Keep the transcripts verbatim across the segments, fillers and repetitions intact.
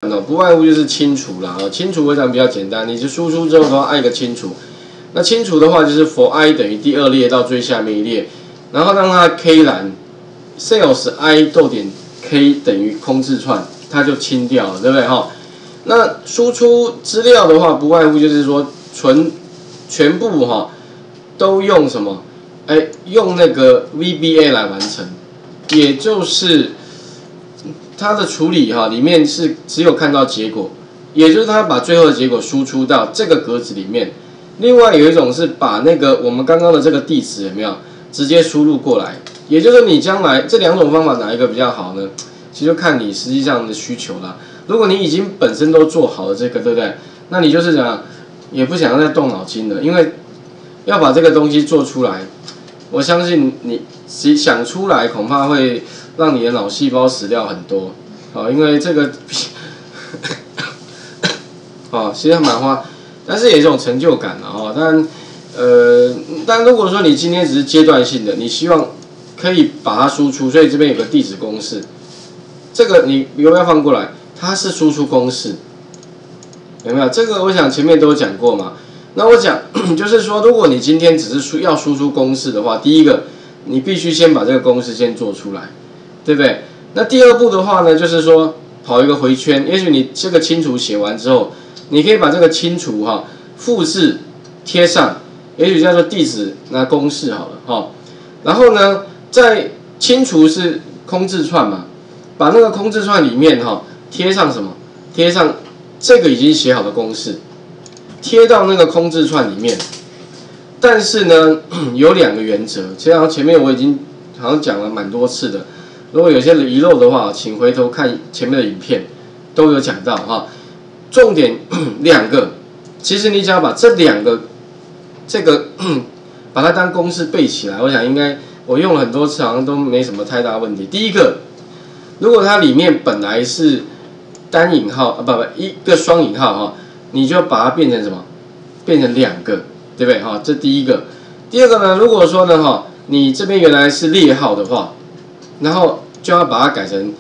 哦，不外乎就是清除啦。哦，清除非常比较简单，你就输出之后的话，按一个清除。那清除的话就是 for i 等于第二列到最下面一列，然后让它 k 栏 sales i 逗点 k 等于空字串，它就清掉了，对不对哈？那输出资料的话，不外乎就是说纯全部哈都用什么？哎，用那个 V B A 来完成，也就是它的处理哈里面是只有看到结果，也就是它把最后的结果输出到这个格子里面。另外有一种是把那个我们刚刚的这个地址有没有直接输入过来，也就是你将来这两种方法哪一个比较好呢？其实就看你实际上的需求啦。如果你已经本身都做好了这个，对不对？那你就是怎样，也不想要再动脑筋了，因为要把这个东西做出来，我相信你想出来恐怕会让你的脑细胞死掉很多，好，因为这个，哦，其实蛮花。但是也是一种成就感啊，哦，但呃，但如果说你今天只是阶段性的，你希望可以把它输出，所以这边有个地址公式，这个你有没有放过来？它是输出公式，有没有？这个我想前面都有讲过嘛。那我讲就是说，如果你今天只是输要输出公式的话，第一个你必须先把这个公式先做出来，对不对？那第二步的话呢，就是说跑一个回圈，也许你这个清除写完之后。你可以把这个清除哈复制贴上，也许叫做地址那公式好了哈。然后呢，在清除是空字串嘛，把那个空字串里面哈贴上什么？贴上这个已经写好的公式，贴到那个空字串里面。但是呢，有两个原则，其实前面我已经好像讲了蛮多次的。如果有些遗漏的话，请回头看前面的影片，都有讲到哈。重点两个，其实你只要把这两个，这个把它当公式背起来，我想应该我用了很多次，好像都没什么太大问题。第一个，如果它里面本来是单引号啊，不不一个双引号哈，你就把它变成什么？变成两个，对不对哈？这第一个。第二个呢，如果说呢哈，你这边原来是列号的话，然后就要把它改成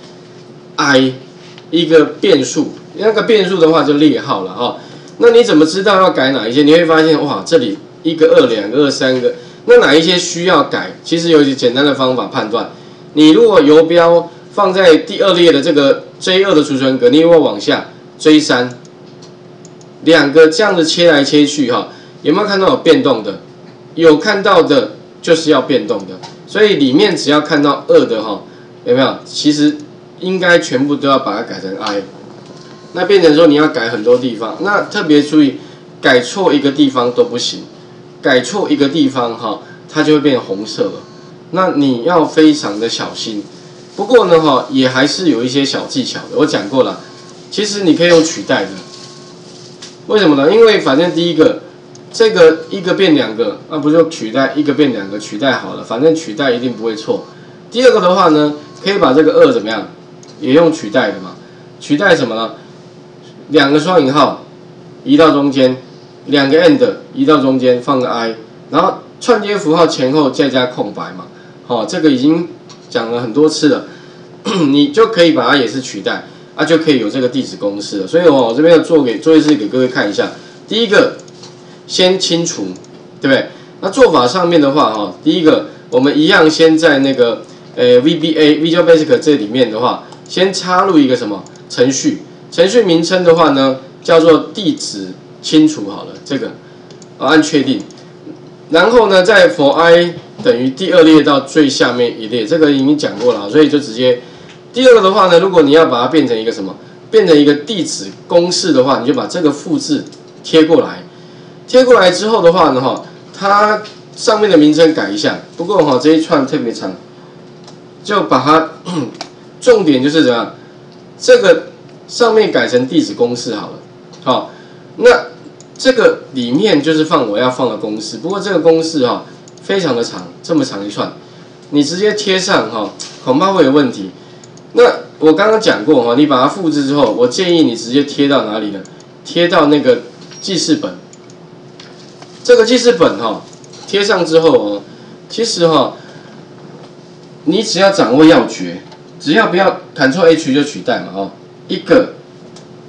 i 一个变数。那个变数的话就列号了哈，那你怎么知道要改哪一些？你会发现哇，这里一个二、两个二、三个，那哪一些需要改？其实有一些简单的方法判断。你如果游标放在第二列的这个 J 二 的储存格，你如果往下 J 三，两个这样子切来切去哈，有没有看到有变动的？有看到的就是要变动的，所以里面只要看到二的哈，有没有？其实应该全部都要把它改成 I。那变成说你要改很多地方，那特别注意，改错一个地方都不行，改错一个地方哈，它就会变红色了。那你要非常的小心。不过呢哈，也还是有一些小技巧的。我讲过了，其实你可以用取代的。为什么呢？因为反正第一个，这个一个变两个，那不就取代一个变两个取代好了，反正取代一定不会错。第二个的话呢，可以把这个二怎么样，也用取代的嘛。取代什么呢？两个双引号移到中间，两个 and 移到中间，放个 i， 然后串接符号前后再加空白嘛。好、哦，这个已经讲了很多次了，你就可以把它也是取代，啊，就可以有这个地址公式了。所以我这边要做给做一次给各位看一下。第一个，先清除，对不对？那做法上面的话，哈、哦，第一个我们一样先在那个呃 V B A Visual Basic 这里面的话，先插入一个什么程序？程序名称的话呢，叫做地址清除好了，这个啊按确定，然后呢，在 for i 等于第二列到最下面一列，这个已经讲过了，所以就直接第二个的话呢，如果你要把它变成一个什么，变成一个地址公式的话，你就把这个复制贴过来，贴过来之后的话呢，哈，它上面的名称改一下，不过哈这一串特别长，就把它重点就是怎样，这个。上面改成地址公式好了，好，那这个里面就是放我要放的公式，不过这个公式哈非常的长，这么长一串，你直接贴上哈，恐怕会有问题。那我刚刚讲过哈，你把它复制之后，我建议你直接贴到哪里呢？贴到那个记事本。这个记事本哈贴上之后哦，其实哈，你只要掌握要诀，只要不要 Ctrl H 就取代嘛哦。一个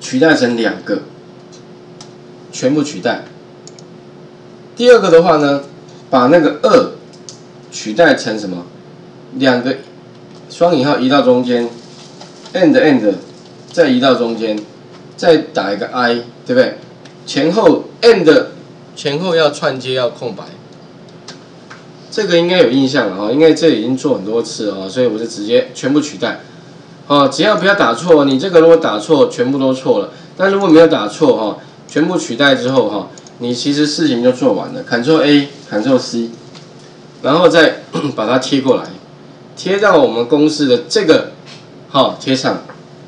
取代成两个，全部取代。第二个的话呢，把那个二取代成什么？两个双引号移到中间 ，and and 再移到中间，再打一个 i， 对不对？前后 and 前后要串接要空白，这个应该有印象了哈，因为这已经做很多次了，所以我就直接全部取代。哦，只要不要打错，你这个如果打错，全部都错了。但如果没有打错哈，全部取代之后哈，你其实事情就做完了。Ctrl A，Ctrl C， 然后再把它贴过来，贴到我们公式的这个，好贴上，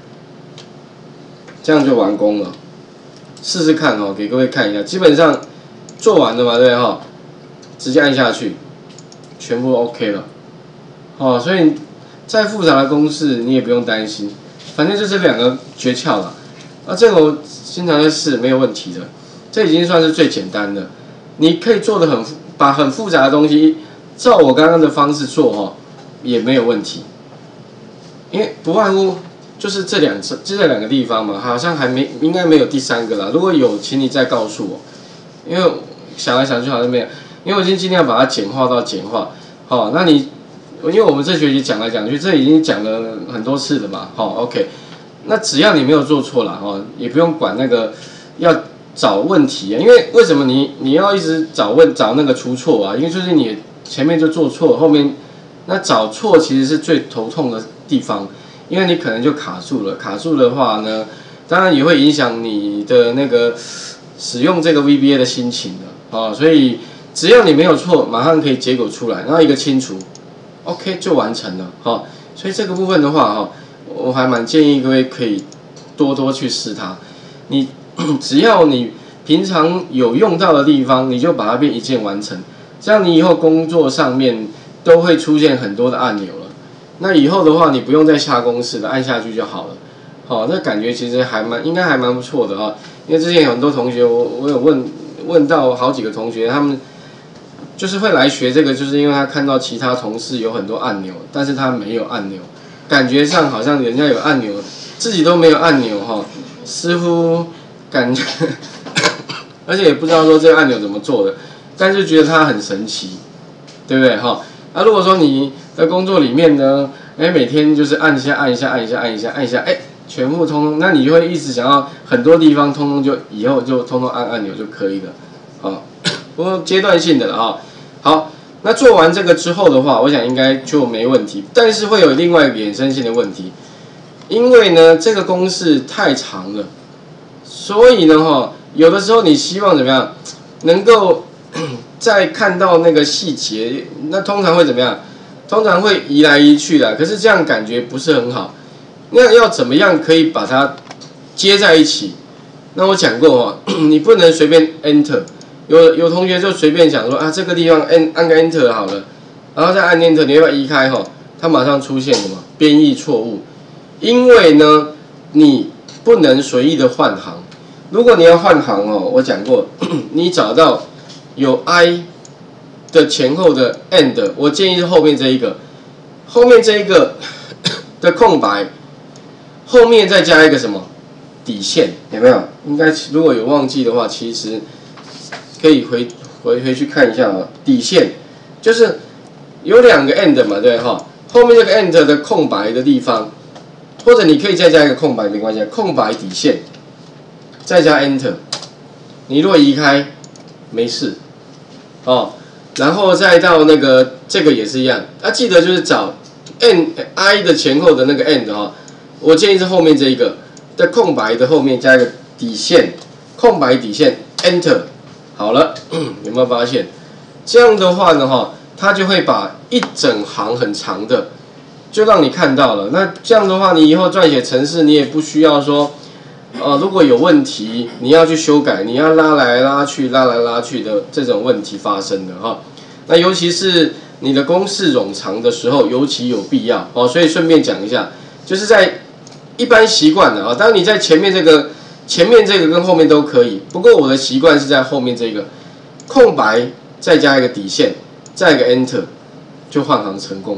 这样就完工了。试试看哦，给各位看一下，基本上做完了嘛，对哈，直接按下去，全部 OK 了。哦，所以再复杂的公式你也不用担心，反正就这两个诀窍了。啊，这个我经常在试，没有问题的。这已经算是最简单的，你可以做的很把很复杂的东西照我刚刚的方式做哈，也没有问题。因为不外乎就是这两次，就这两个地方嘛，好像还没应该没有第三个啦。如果有，请你再告诉我，因为想来想去好像没有，因为我已经尽量把它简化到简化。好，那你因为我们这学期讲来讲去，这已经讲了很多次了嘛，好 ，OK。那只要你没有做错啦，哈，也不用管那个要找问题啊，因为为什么你你要一直找问找那个出错啊？因为就是你前面就做错，后面那找错其实是最头痛的地方，因为你可能就卡住了，卡住的话呢，当然也会影响你的那个使用这个 V B A 的心情的啊，所以只要你没有错，马上可以结果出来，然后一个清除 ，OK 就完成了哈。所以这个部分的话哈，我还蛮建议各位可以多多去试它。你只要你平常有用到的地方，你就把它变一键完成，这样你以后工作上面都会出现很多的按钮了。那以后的话，你不用再下公式了，按下去就好了。好，那感觉其实还蛮应该还蛮不错的啊。因为之前有很多同学，我我有问问到好几个同学，他们就是会来学这个，就是因为他看到其他同事有很多按钮，但是他没有按钮，感觉上好像人家有按钮，自己都没有按钮哈，似乎感觉，而且也不知道说这个按钮怎么做的，但是觉得它很神奇，对不对哈？那、啊、如果说你的工作里面呢，哎，每天就是按一下按一下按一下按一下按一下，哎，全部通通，那你就会一直想要很多地方通通就以后就通通按按钮就可以了，啊，不过阶段性的了啊。好，那做完这个之后的话，我想应该就没问题，但是会有另外一个衍生性的问题，因为呢这个公式太长了，所以呢哈，有的时候你希望怎么样，能够再看到那个细节，那通常会怎么样？通常会移来移去的，可是这样感觉不是很好。那要怎么样可以把它接在一起？那我讲过哦，你不能随便 enter。有有同学就随便讲说啊，这个地方按按个 enter 好了，然后再按 enter， 你要不要移开哈？它马上出现什么编译错误？因为呢，你不能随意的换行。如果你要换行哦，我讲过，你找到有 i 的前后的 and， 我建议是后面这一个，后面这一个的空白，后面再加一个什么底线，有没有？应该如果有忘记的话，其实可以回回回去看一下啊。底线就是有两个 and 嘛，对哈，后面这个 and 的空白的地方，或者你可以再加一个空白，没关系，空白底线，再加 enter， 你如果移开没事，哦。然后再到那个这个也是一样，啊，记得就是找 n i 的前后的那个 and 哈，我建议是后面这一个的空白的后面加一个底线，空白底线 enter， 好了，有没有发现？这样的话呢哈，它就会把一整行很长的就让你看到了。那这样的话，你以后撰写程式你也不需要说，呃，如果有问题你要去修改，你要拉来拉去、拉来拉去的这种问题发生的哈。那尤其是你的公式冗长的时候，尤其有必要哦。所以顺便讲一下，就是在一般习惯的啊，当然你在前面这个、前面这个跟后面都可以。不过我的习惯是在后面这个空白再加一个底线，再一个 enter， 就换行成功了。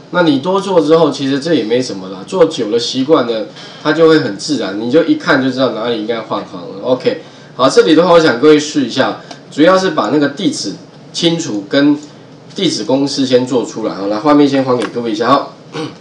那你多做之后，其实这也没什么啦，做久了习惯了，它就会很自然，你就一看就知道哪里应该换行了。OK， 好，这里的话，我想各位试一下，主要是把那个地址清除跟地址公司先做出来。好，来画面先还给各位一下。好。